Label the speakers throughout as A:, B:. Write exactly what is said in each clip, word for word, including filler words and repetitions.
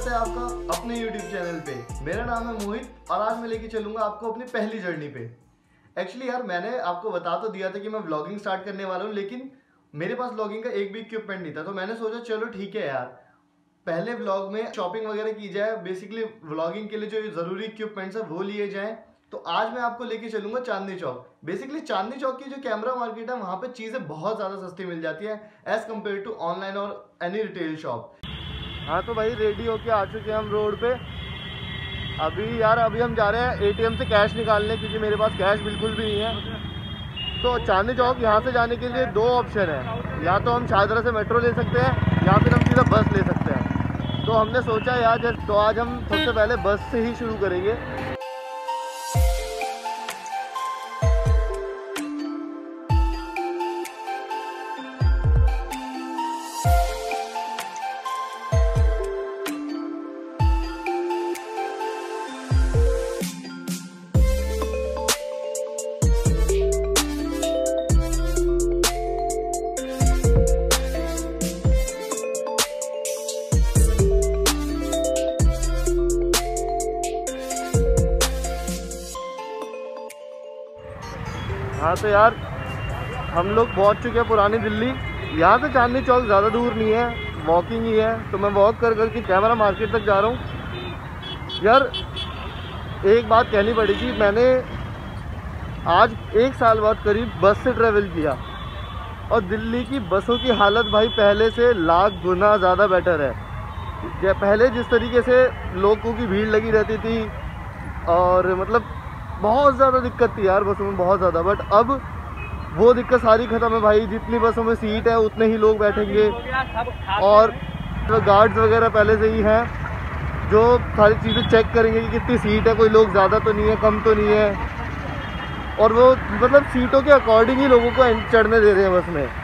A: स्वागत है आपका अपने यूट्यूब चैनल पे। मेरा नाम है मोहित और आज मैं लेके चलूंगा आपको अपनी पहली जर्नी पे। एक्चुअली यार मैंने आपको बता तो दिया था कि मैं व्लॉगिंग स्टार्ट करने वाला हूँ, लेकिन मेरे पास व्लॉगिंग का एक भी इक्विपमेंट नहीं था। तो मैंने सोचा चलो ठीक है यार, पहले व्लॉग में शॉपिंग वगैरह की जाए, बेसिकली व्लॉगिंग के लिए जो ज़रूरी इक्विपमेंट्स है वो लिए जाएँ। तो आज मैं आपको लेके चलूंगा चांदनी चौक। बेसिकली चांदनी चौक की जो कैमरा मार्केट है वहाँ पे चीज़ें बहुत ज़्यादा सस्ती मिल जाती है एज़ कम्पेयर टू ऑनलाइन और एनी रिटेल शॉप। हाँ तो भाई रेडी होके आ चुके हैं हम रोड पे। अभी यार अभी हम जा रहे हैं एटीएम से कैश निकालने, क्योंकि मेरे पास कैश बिल्कुल भी नहीं है। तो चांदनी चौक यहाँ से जाने के लिए दो ऑप्शन है, या तो हम शाहदरा से मेट्रो ले सकते हैं या फिर हम सीधा बस ले सकते हैं। तो हमने सोचा यार तो आज हम सबसे पहले बस से ही शुरू करेंगे। हाँ तो यार हम लोग पहुँच चुके हैं पुरानी दिल्ली। यहाँ से चांदनी चौक ज़्यादा दूर नहीं है, वॉकिंग ही है। तो मैं वॉक कर कर के कैमरा मार्केट तक जा रहा हूँ। यार एक बात कहनी पड़ेगी, मैंने आज एक साल बाद करीब बस से ट्रैवल किया और दिल्ली की बसों की हालत भाई पहले से लाख गुना ज़्यादा बेटर है। पहले जिस तरीके से लोगों की भीड़ लगी रहती थी और मतलब बहुत ज़्यादा दिक्कत थी यार बसों में, बहुत ज़्यादा। बट अब वो दिक्कत सारी ख़त्म है भाई। जितनी बसों में सीट है उतने ही लोग बैठेंगे और गार्ड्स वगैरह पहले से ही हैं जो सारी चीज़ें चेक करेंगे कि कितनी सीट है, कोई लोग ज़्यादा तो नहीं है, कम तो नहीं है। और वो मतलब सीटों के अकॉर्डिंग ही लोगों को चढ़ने दे रहे हैं बस में।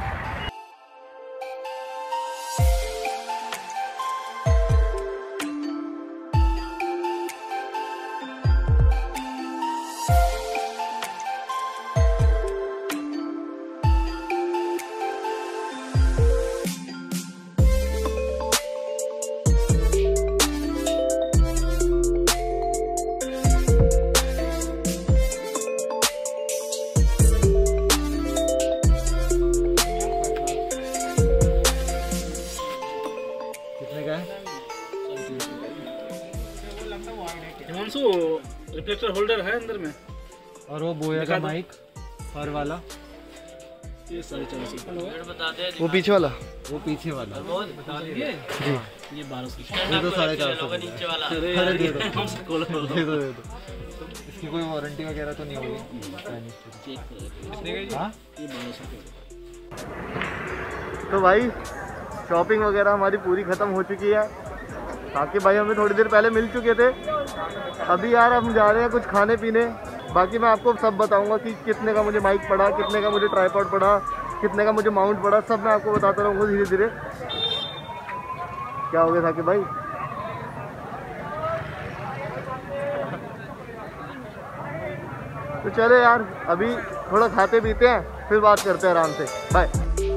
B: रिफ्लेक्टर होल्डर है अंदर में,
C: और वो बोया का माइक फर वाला
B: ये साढ़े चार सौ।
A: वो पीछे वाला
C: वो पीछे वाला
B: बता दिए
A: जी,
B: ये बारह सौ।
C: ये तो साढ़े चार सौ।
B: अरे दे दो
C: दे दो दे दो। इसकी कोई वारंटी वगैरह तो नहीं होगी?
B: कितने का? हाँ ये बारह सौ।
A: तो भाई शॉपिंग वगैरह हमारी पूरी ख़त्म हो चुकी है। बाकी भाई हमें थोड़ी देर पहले मिल चुके थे। अभी यार हम जा रहे हैं कुछ खाने पीने। बाकी मैं आपको सब बताऊंगा कि कितने का मुझे माइक पड़ा, कितने का मुझे ट्राइपॉड पड़ा, कितने का मुझे माउंट पड़ा, सब मैं आपको बताता रहूँगा धीरे धीरे। क्या हो गया था कि भाई तो चले यार अभी थोड़ा खाते पीते हैं, फिर बात करते हैं आराम से। बाय।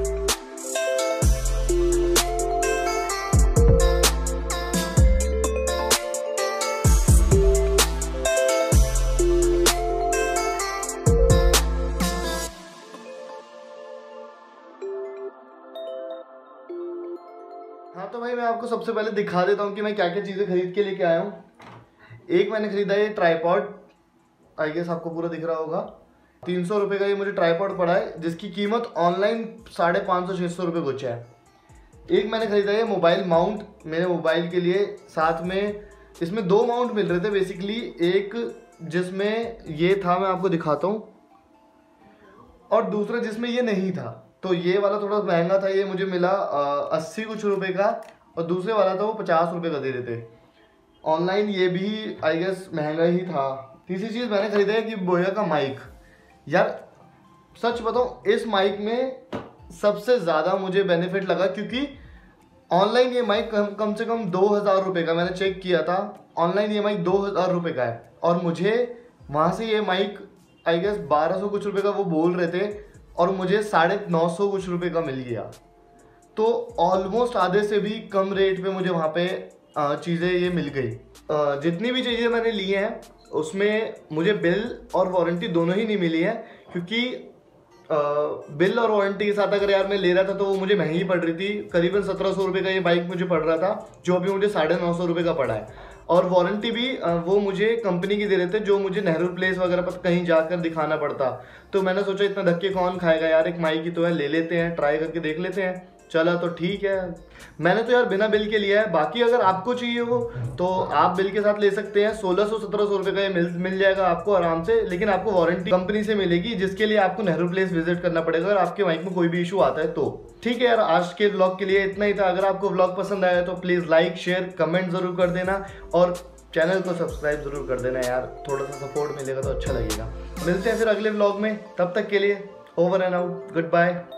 A: हाँ तो भाई मैं आपको सबसे पहले दिखा देता हूँ कि मैं क्या क्या चीज़ें खरीद के लेके आया हूँ। एक मैंने खरीदा ये ट्राइपॉड, आई गेस आपको पूरा दिख रहा होगा। तीन सौ रुपये का ये मुझे ट्राइपॉड पड़ा है, जिसकी कीमत ऑनलाइन साढ़े पाँच सौ छः सौ रुपये कुछ है। एक मैंने खरीदा ये मोबाइल माउंट मेरे मोबाइल के लिए, साथ में इसमें दो माउंट मिल रहे थे बेसिकली। एक जिसमें ये था, मैं आपको दिखाता हूँ, और दूसरा जिसमें ये नहीं था। तो ये वाला थोड़ा महंगा था, ये मुझे मिला अस्सी कुछ रुपए का, और दूसरे वाला था वो पचास रुपए का दे रहे थे ऑनलाइन। ये भी आई गेस महंगा ही था। तीसरी चीज़ मैंने खरीदा है कि बोया का माइक। यार सच बताऊँ इस माइक में सबसे ज़्यादा मुझे बेनिफिट लगा, क्योंकि ऑनलाइन ये माइक कम कम से कम दो हज़ार रुपये का, मैंने चेक किया था ऑनलाइन ये माइक दो हज़ार रुपये का है, और मुझे वहाँ से ये माइक आई गेस बारह सौ कुछ रुपये का वो बोल रहे थे, और मुझे साढ़े नौ सौ कुछ रुपये का मिल गया। तो ऑलमोस्ट आधे से भी कम रेट पे मुझे वहाँ पे चीज़ें ये मिल गई। अ, जितनी भी चीज़ें मैंने ली हैं उसमें मुझे बिल और वारंटी दोनों ही नहीं मिली है, क्योंकि बिल और वारंटी के साथ अगर यार मैं ले रहा था तो वो मुझे महंगी पड़ रही थी। करीबन सत्रह सौ रुपये का ये बाइक मुझे पड़ रहा था, जो अभी मुझे साढ़े नौ सौ रुपये का पड़ा है। और वारंटी भी वो मुझे कंपनी की दे रहे थे, जो मुझे नेहरू प्लेस वगैरह पर कहीं जाकर दिखाना पड़ता। तो मैंने सोचा इतना धक्के कौन खाएगा यार, एक माइक की तो है, ले लेते हैं, ट्राई करके देख लेते हैं। चला तो ठीक है, मैंने तो यार बिना बिल के लिया है। बाकी अगर आपको चाहिए हो तो आप बिल के साथ ले सकते हैं। सोलह सौ सत्रह सौ रुपये का ये मिल मिल जाएगा आपको आराम से, लेकिन आपको वारंटी कंपनी से मिलेगी, जिसके लिए आपको नेहरू प्लेस विजिट करना पड़ेगा अगर आपके बाइक में कोई भी इशू आता है तो। ठीक है यार, आज के व्लॉग के लिए इतना ही था। अगर आपको व्लॉग पसंद आया तो प्लीज़ लाइक शेयर कमेंट ज़रूर कर देना और चैनल को सब्सक्राइब जरूर कर देना यार, थोड़ा सा सपोर्ट मिलेगा तो अच्छा लगेगा। मिलते हैं फिर अगले व्लॉग में, तब तक के लिए over and out, good bye.